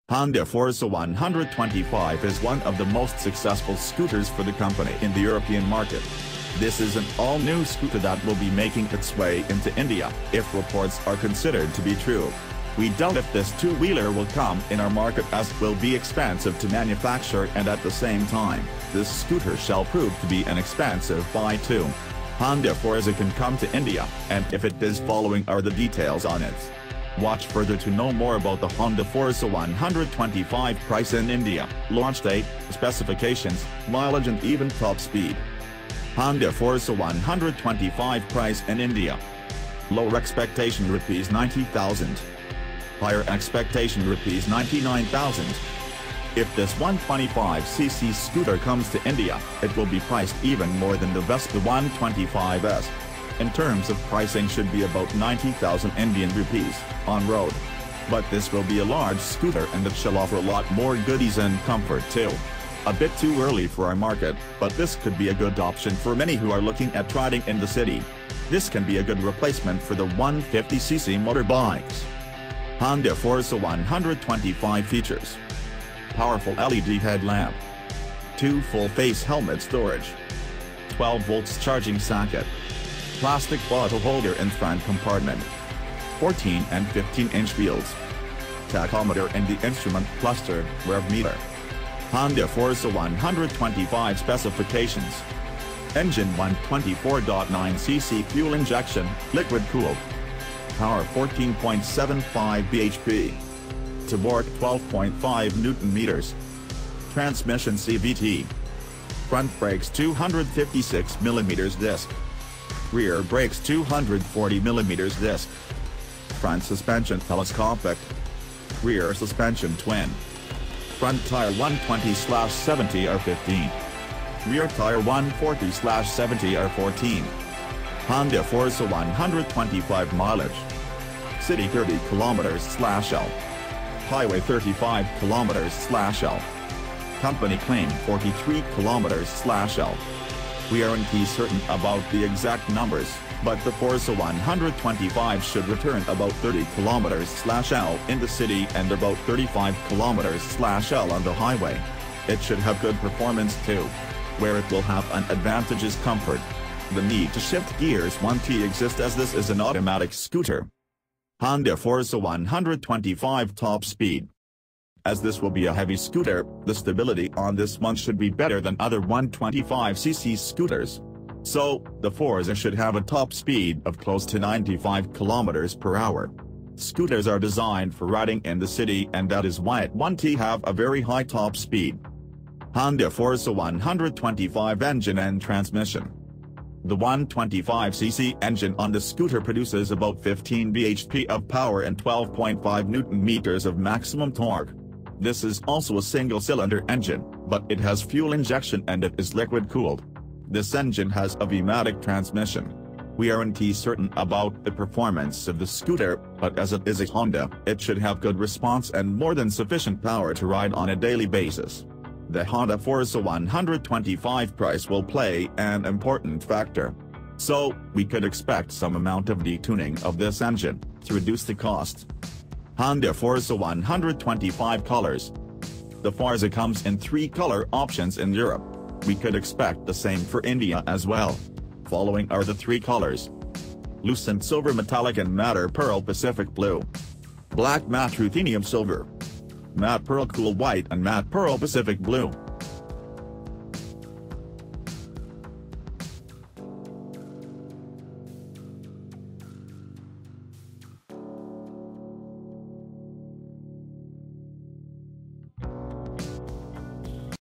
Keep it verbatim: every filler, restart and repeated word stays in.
Honda Forza one twenty-five is one of the most successful scooters for the company in the European market. This is an all-new scooter that will be making its way into India, if reports are considered to be true. We doubt if this two-wheeler will come in our market, as it will be expensive to manufacture, and at the same time, this scooter shall prove to be an expensive buy too. Honda Forza can come to India, and if it is, following are the details on it. Watch further to know more about the Honda Forza one twenty-five price in India, launch date, specifications, mileage and even top speed. Honda Forza one twenty-five price in India. Lower expectation rupees ninety thousand. Higher expectation rupees ninety-nine thousand. If this one twenty-five c c scooter comes to India, it will be priced even more than the Vespa one twenty-five S. In terms of pricing, should be about ninety thousand Indian rupees, on road. But this will be a large scooter and it shall offer a lot more goodies and comfort too. A bit too early for our market, but this could be a good option for many who are looking at riding in the city. This can be a good replacement for the one fifty c c motorbikes. Honda Forza one twenty-five features: powerful L E D headlamp, two full-face helmet storage, twelve volts charging socket, plastic bottle holder in front compartment, fourteen and fifteen inch wheels, tachometer and the instrument cluster, rev meter. Honda Forza one twenty-five specifications: engine one twenty-four point nine c c fuel injection, liquid cooled, power fourteen point seven five b h p, torque twelve point five newton meters, transmission C V T, front brakes two hundred fifty-six millimeter disc, rear brakes two hundred forty millimeter disc, front suspension telescopic, rear suspension twin, front tire one twenty slash seventy R fifteen, rear tire one forty slash seventy R fourteen. Honda Forza one twenty-five mileage: city thirty kilometers slash L, highway thirty-five kilometers slash L, company claim forty-three kilometers slash L. We aren't certain about the exact numbers, but the Forza one twenty-five should return about thirty kilometers slash L in the city and about thirty-five kilometers slash L on the highway. It should have good performance too. Where it will have an advantage is comfort. The need to shift gears won't exist, as this is an automatic scooter. Honda Forza one twenty-five top speed. As this will be a heavy scooter, the stability on this one should be better than other one twenty-five c c scooters. So, the Forza should have a top speed of close to ninety-five kilometers per hour. Scooters are designed for riding in the city, and that is why it won't have a very high top speed. Honda Forza one twenty-five engine and transmission. The one twenty-five c c engine on the scooter produces about fifteen b h p of power and twelve point five newton meters of maximum torque. This is also a single-cylinder engine, but it has fuel injection and it is liquid-cooled. This engine has a V matic transmission. We aren't certain about the performance of the scooter, but as it is a Honda, it should have good response and more than sufficient power to ride on a daily basis. The Honda Forza one twenty-five price will play an important factor. So, we could expect some amount of detuning of this engine, to reduce the cost. Honda Forza one twenty-five colors. The Forza comes in three color options in Europe. We could expect the same for India as well. Following are the three colors: lucent silver metallic and matte pearl Pacific blue, black matte ruthenium silver, matte pearl cool white and matte pearl Pacific blue.